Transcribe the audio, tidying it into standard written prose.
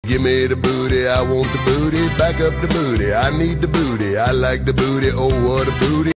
Give me the booty, I want the booty, back up the booty, I need the booty, I like the booty, oh what a booty.